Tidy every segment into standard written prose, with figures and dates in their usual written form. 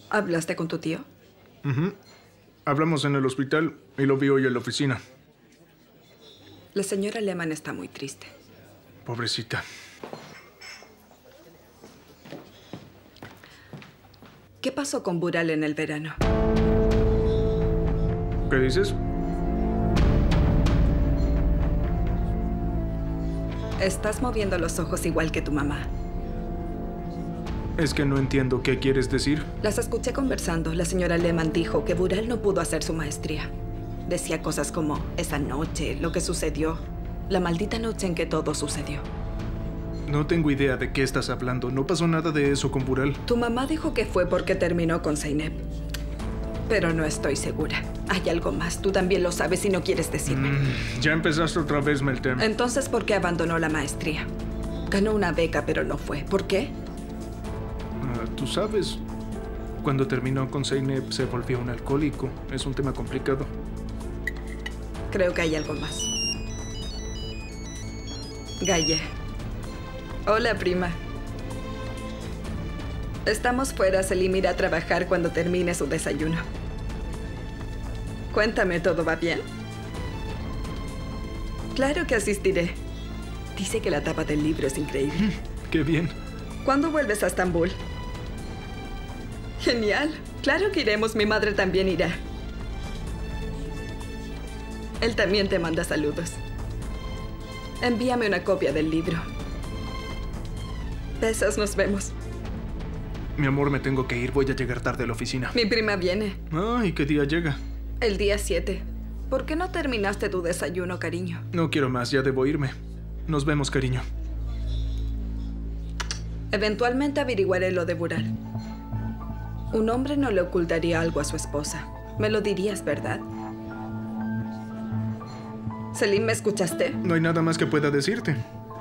¿Hablaste con tu tío? Hablamos en el hospital y lo vi hoy en la oficina. La señora Lehman está muy triste. Pobrecita. ¿Qué pasó con Bural en el verano? ¿Qué dices? Estás moviendo los ojos igual que tu mamá. Es que no entiendo qué quieres decir. Las escuché conversando. La señora Lehman dijo que Bural no pudo hacer su maestría. Decía cosas como, esa noche, lo que sucedió. La maldita noche en que todo sucedió. No tengo idea de qué estás hablando. No pasó nada de eso con Bural. Tu mamá dijo que fue porque terminó con Zeynep. Pero no estoy segura. Hay algo más. Tú también lo sabes y no quieres decirme. Ya empezaste otra vez, Meltem. Entonces, ¿por qué abandonó la maestría? Ganó una beca, pero no fue. ¿Por qué? Tú sabes, cuando terminó con Zeynep se volvió un alcohólico. Es un tema complicado. Creo que hay algo más. Gaye. Hola, prima. Estamos fuera. Selim irá a trabajar cuando termine su desayuno. Cuéntame, ¿todo va bien? Claro que asistiré. Dice que la tapa del libro es increíble. ¡Qué bien! ¿Cuándo vuelves a Estambul? Genial. Claro que iremos. Mi madre también irá. Él también te manda saludos. Envíame una copia del libro. Besos, nos vemos. Mi amor, me tengo que ir. Voy a llegar tarde a la oficina. Mi prima viene. ¿Y qué día llega? El día 7. ¿Por qué no terminaste tu desayuno, cariño? No quiero más. Ya debo irme. Nos vemos, cariño. Eventualmente averiguaré lo de Bural. Un hombre no le ocultaría algo a su esposa. Me lo dirías, ¿verdad? Selim, ¿me escuchaste? No hay nada más que pueda decirte.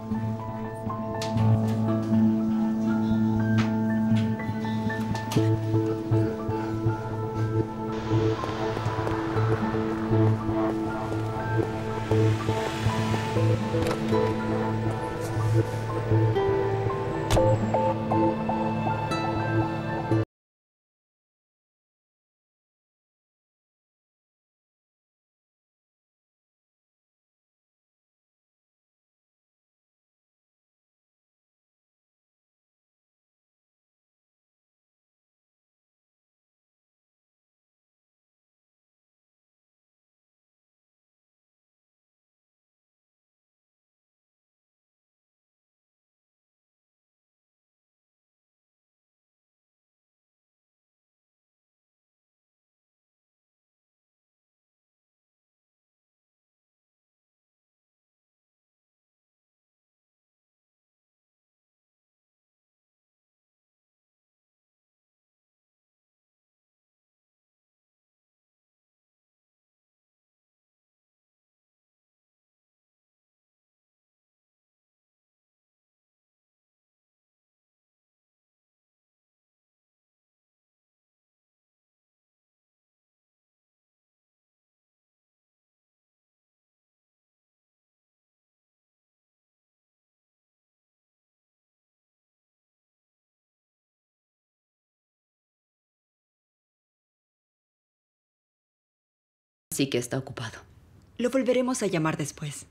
Sí que está ocupado. Lo volveremos a llamar después.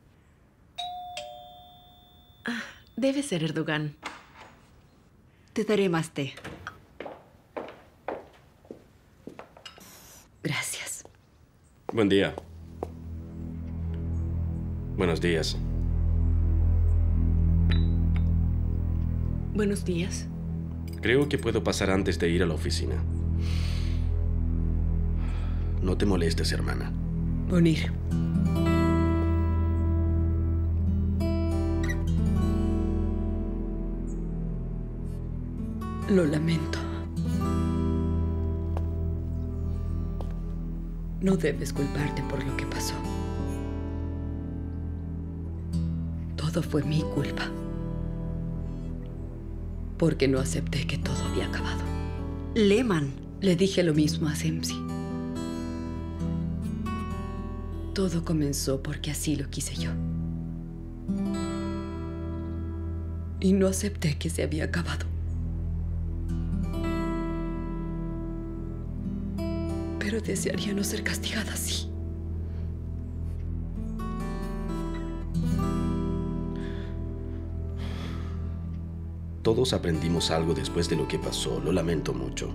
Debe ser Erdogan. Te daré más té. Gracias. Buen día. Buenos días. Buenos días. Creo que puedo pasar antes de ir a la oficina. No te molestes, hermana. Munir. Lo lamento. No debes culparte por lo que pasó. Todo fue mi culpa. Porque no acepté que todo había acabado. Lehman. Le dije lo mismo a Semsi. Todo comenzó porque así lo quise yo. Y no acepté que se había acabado. Pero desearía no ser castigada así. Todos aprendimos algo después de lo que pasó. Lo lamento mucho.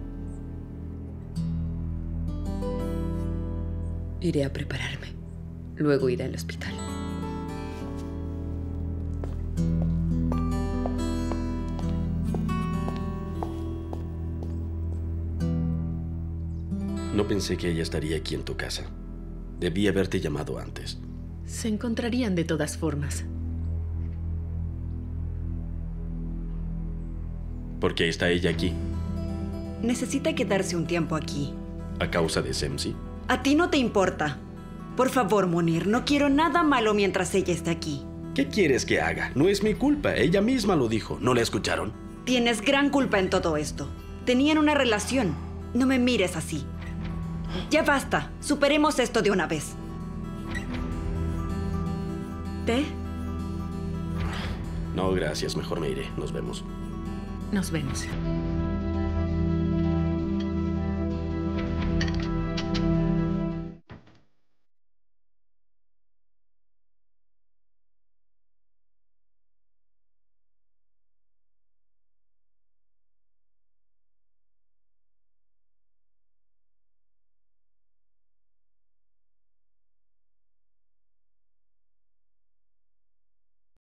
Iré a prepararme. Luego iré al hospital. No pensé que ella estaría aquí en tu casa. Debí haberte llamado antes. Se encontrarían de todas formas. ¿Por qué está ella aquí? Necesita quedarse un tiempo aquí. ¿A causa de Semsi? A ti no te importa. Por favor, Munir, no quiero nada malo mientras ella esté aquí. ¿Qué quieres que haga? No es mi culpa. Ella misma lo dijo. ¿No la escucharon? Tienes gran culpa en todo esto. Tenían una relación. No me mires así. Ya basta. Superemos esto de una vez. ¿Té? No, gracias. Mejor me iré. Nos vemos. Nos vemos.